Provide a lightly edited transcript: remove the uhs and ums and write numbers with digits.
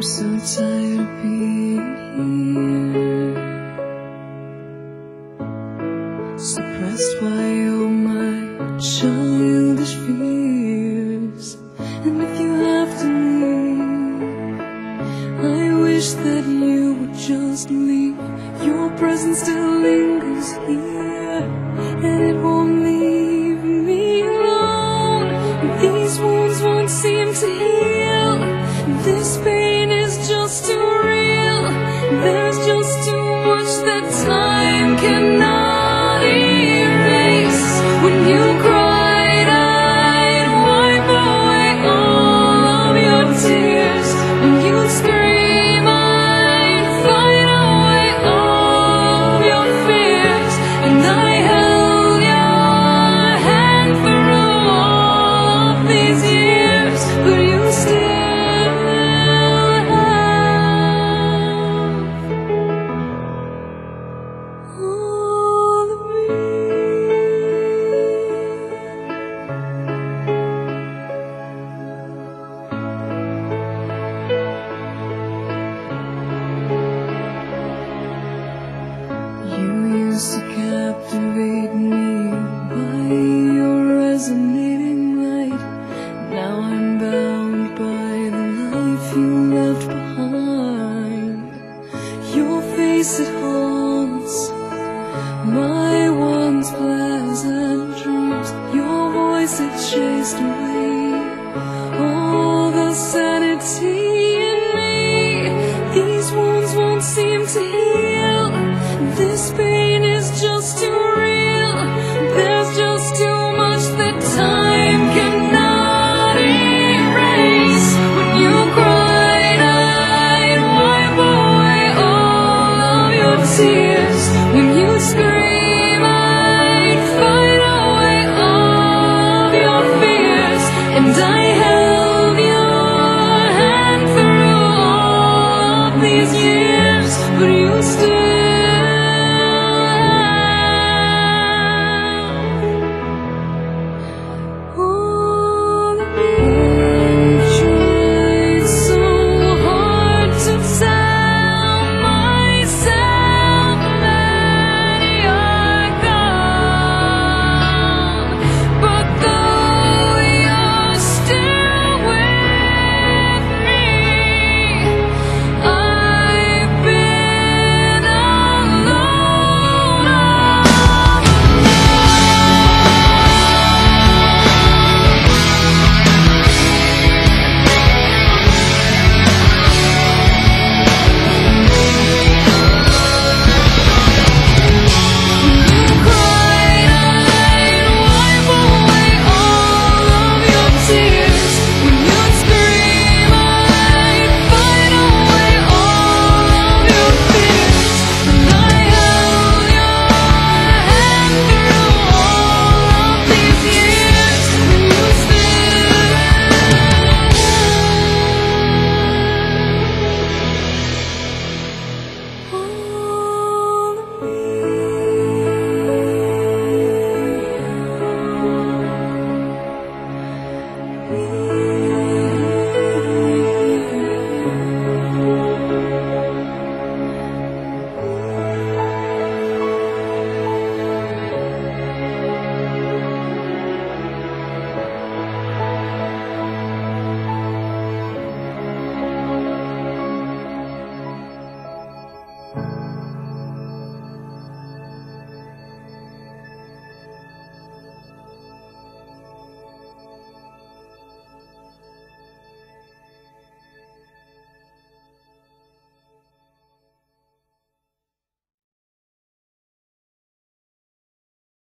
so tired of being here, suppressed by all my childish fears. And if you have to leave, I wish that you would just leave. Your presence still lingers here, and it won't leave me alone. These wounds won't seem to heal. This pain is just too real. There's just too much that time cannot erase. When you cried, I'd wipe away all of your tears. When you scream, I'd fight away all of your fears. And I held your hand through all of these years, but you still used to captivate me by your resonating light. Now I'm bound by the life you left behind. Your face, it haunts my once pleasant dreams. Your voice, it chased away all the sanity in me. These wounds won't seem to heal. This pain is just too real. There's just too much that time cannot erase. When you cried, I'd wipe away all of your tears. When you scream, I'd fight away all of your fears. And I held your hand through all of these years, but you still